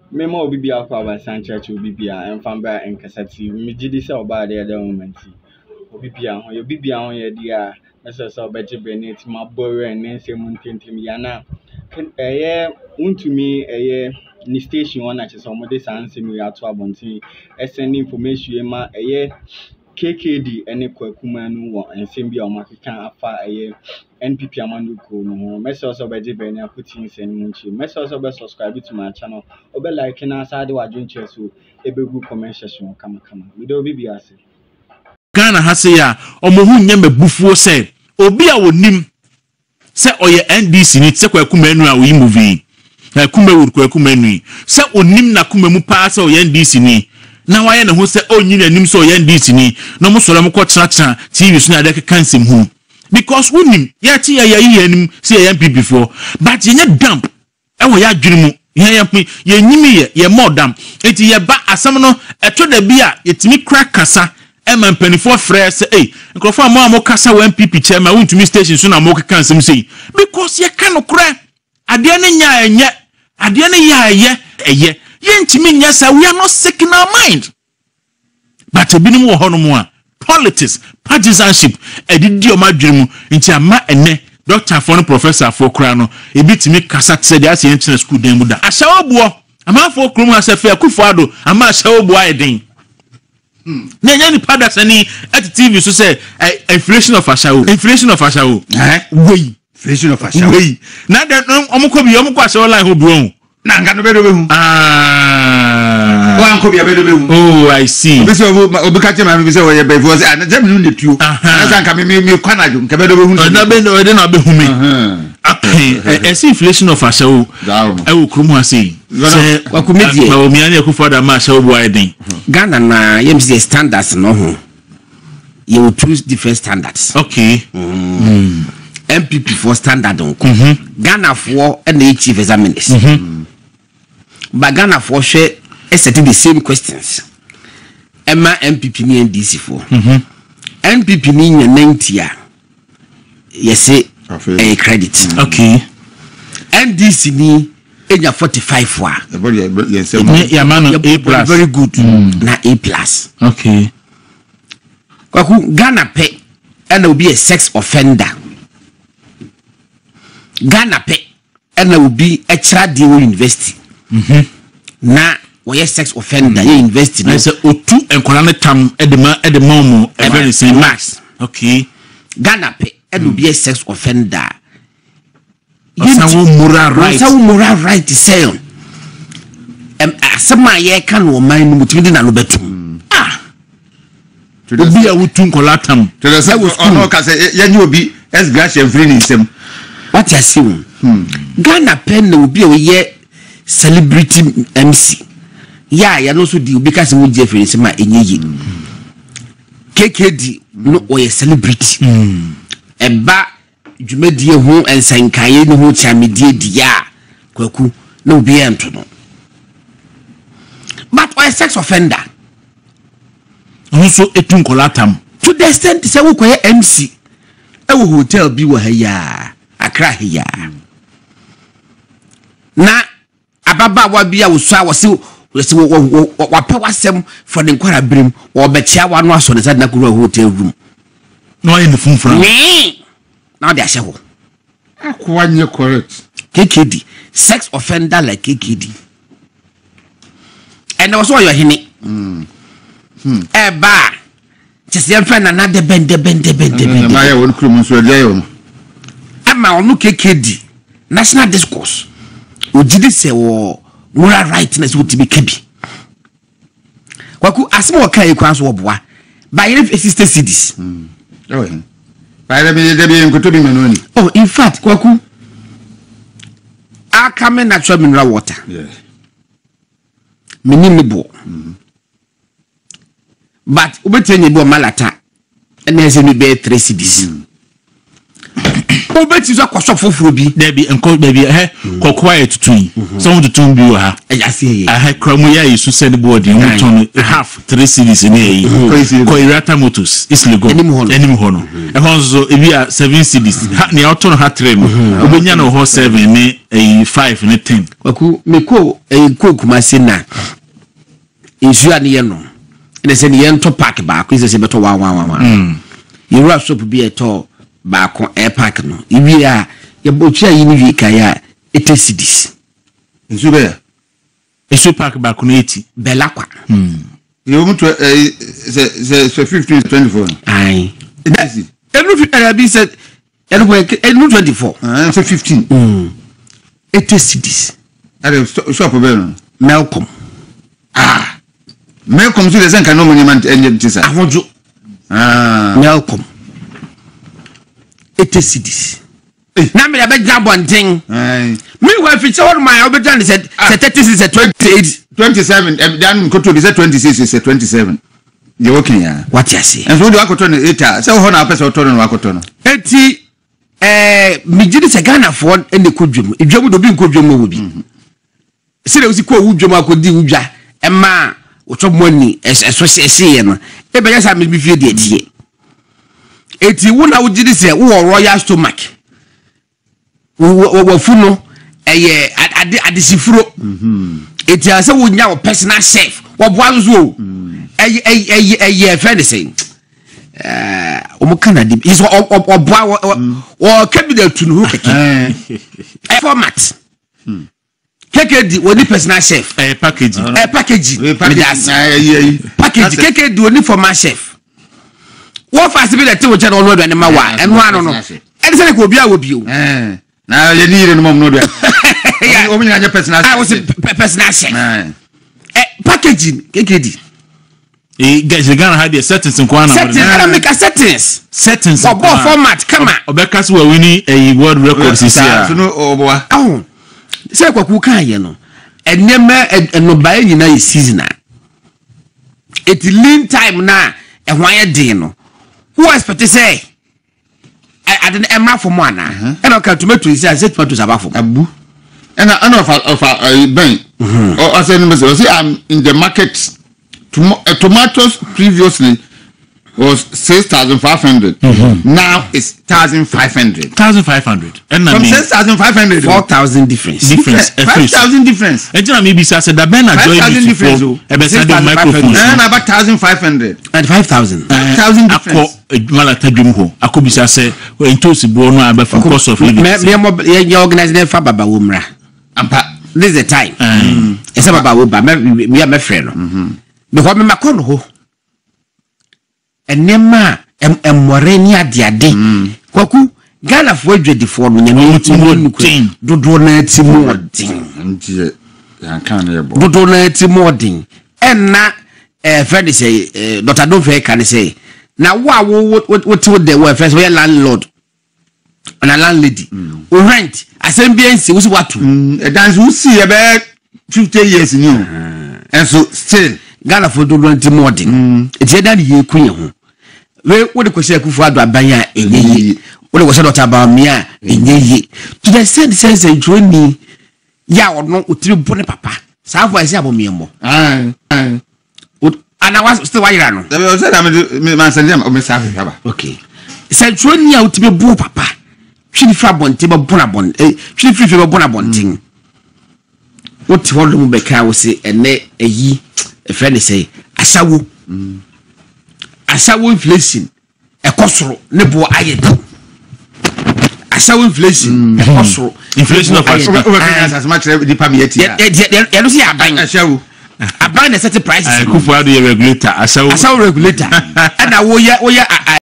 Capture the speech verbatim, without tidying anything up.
Memo Bibia Kwaba Sanchez will be and Famba and Cassati, Mijidis or by the other moment. Bibia, your Bibia on your dear, Mister So Betty Bennett, my boy, and Nancy Muntin Timiana. A year, Wontumi, a year, ni station one at some of this answer me out to Abonti, send information, a year. K K D and akosuakuma no and Simbia or Makikan afa a N P P Amanduko no message of Betty Benny putting send munchi. Message of subscribe to my channel. Obe like and aside what drink chess so a big comment section come come. We don't be as Ghana has ya or Mohu Yambe Buffo said, Obia would nim say or your N D C need Sequakumenu we movie. Kume would Quakumenu. Say o nim na kumemu pass or N D C ni. Now I know who say oh you nim so N D C ni no mo solam ko tracha T V so na de kan sim hu because who nim ya ti ya ya nim say M P before but ye damp e wo ya dwene mu ye ya ye nyimi ye ye more damp enti ye ba asam no eto da bia yetimi crack kasa e man penifo frɛ say eh nkrofo am am kasa wo M P P chairman Wontumi station so na mo kan sim say because ye kan kra ade ne nya enye ade ne ya ye eye Yes, we are not sick in our mind. But a minimum honour, politics, partisanship, a did your madrimu into a ma and ne, doctor for professor for Crano, a bit to make Cassat said that's the internet school demuda. A shower boy, a man for Crum as a fair kufado, a man shower boy ding. Nay, any padas any at the T V so say inflation of a show, inflation of a show, eh? Way, inflation of a show. Now that Omokobi Omokwa line who blown. Ah, oh, I see. This is Obicati, my visa, where you was and the German unit you. As I come in, you can't do Cabedo. I don't know whom. I see inflation of a show. I will come and see. What could make you me for the marshal winding? Ghana, na M C standards, no. You will choose different standards. Okay. M P P for standard. Ghana for and the chief examiners. But Ghana for share setting the same questions. Emma M P P ni N D C for. M P P ni ninety year. Yes, say a credit. Okay. N D C ni enya forty-five wa. Yes, yeah, man. A plus. Very good. Na A plus. Okay. Kwaku Ghana pay and will be a sex offender. Ghana pay and will be a child deal university. Mm-hmm. Na we sex offender you invest in say otu enkwala tam edema edema every same max. Okay. Ghana pay and will be a sex offender. You moral right. How moral right to say um asema ye kan wo man mu timi na no betum. Ah. Obi a wotu enkwala tam. To the say ono ka say ye nyi obi es gracious free ni sem. What you see? Hmm. Ghana pen will be a year celebrity M C. Yeah, you know so the because we Jeffrey say my enye. K K D no or a celebrity. Hmm. Eba dwumadie ho ensankaye no ho chamedie dia kwaku no be ento no. But or a sex offender. Also etun kolatam. To the extent say we koye M C. E wo hotel bi wo ha ya. Accra here. Na ababa wa bia wo so a wo se wa pe wasem for the nkwara brim wo be chia wa no aso ne sad na kuru hotel room no ayi ne funfura now they are ho akwa nye correct K K D sex offender like K K D and also your hini mm hmm e ba just your friend na de ben de ben de ben de ben ma ya won krum so de yo ama onu K K D national discourse ojidi se wo moral rightness would be kebi kwaku asimo kai kwan so oboa by sister cities mm oh by the be be nkoto bi menoni oh in fact kwaku akame natural mineral water yes minimebo mm but obetenye bo malata ene se no be three cities wo beti so kwaso foforo bi there be enko there be eh kokwa etutu some to tun bi wa ha ayase eh kramu ya isu send board mu ton half three series ni eyi ko irata motors is legal enim hono e honzo e bi a seven series ne auto ha three no obenya no ho seven ni eh five ni ten kwaku meko eh kokuma sina isu ani ye no ene se ne ye nto park ba ko se beto wa wa wa mm yura shop bi eto ba ko air park no iwi a ye bochi ayi ni wi kan ya eighty cedis isu be isu park ba ko no eighty bela kwa mm you want to eh se se fifteen twenty-four ai enu fi arabi said enu ko enu twenty-four ah se fifteen mm eighty cedis are shop be no Malcolm ah Malcolm so the same kan no money man enye tisa ahojo ah Malcolm eighty cedis na me be gina bonten ai me wa fi che won my obejan said thirty cedis twenty-eight twenty-seven dan ko to be say twenty-six is twenty-seven you okay ya what you say and so do akoto no eight say ho na pesa oto no akoto no eti eh migidi se Ghana fo ene kodwom edwom do bi nkodwom wo bi se le usi ko wudwom akodi wudwa ema oto money eso se ye no e be yasa me bi fie de tie eti wo na wugidi se wo royal stomach wo fu no eye ade adisifuro mhm eti asa wo nya wo personal chef wo boa zo eye eye eye friend say eh o mo Canada is o boa o cabinet to no keke eh format K K D woni personal chef eh packaging eh packaging packaging package K K D woni formal chef wo fast be that wo che no no do ma wa eno ano no e se ko obi a wo bi o eh na ye ni no mom no do o mi nya personal chef ah was personal chef eh packaging K K D eh guys Ghana had the settings in kwana settings I make a settings settings for format come on obeka so we win a world record this year so no oboa oh say kwaku kan ye no enema eno bae nyina ye season it lean time na e hwan ye din no who expect say I didn't emra for mo ana e no ka tomato is say tomatoes abafo abu and I know of ben or I say no say I'm in the market tomatoes previously was six thousand five hundred mm-hmm. Now it's one thousand five hundred one thousand five hundred and from six thousand five hundred four thousand difference difference five thousand difference e jina me bi say da ben na joy difference e be say the microphone and about one thousand five hundred and five thousand five thousand difference mala tadwum ho akobisa say we ntosi bo no aba for cost of living me me me organize them fa baba wo mra ampa this is the time mm e say baba wo ba me me me frɛ no mhm me ho me makono ho enema emore ni adiade kwaku Ghana fo adwadifo no nyame timo nukun dodo na timo odin ntie yan kan na yebo dodo na timo odin enna eh friend say Doctor Don Fe kan say na wo a wo what the we first we landlord and a landlady o rent assembliance wo si watu e dance wo si e be fifty years ni o and so still Ghana fo dodo na timo odin e je dan ye kunye ho we wo de kwese akufu ado abanya enyeyi wo de kwese Doctor Bamia enyeyi to the said sense journey ya ono otiri bone papa sa voice abomiemo ah ah ana was still why no da be say da me man send am o me sa fa ba okay sa journey a otiri bu papa twini fra bonte ba bona bon eh twini free ba bona bonten what hold mu be ka wo se ene eyi e friend say asawo asawo inflation ekosoro ne bo ayeda asawo inflation ekosoro inflation of as much the permit ya ya no see aban asawo aban na set prices kufu ado ye regulator asawo asawo regulator and wo ya wo ya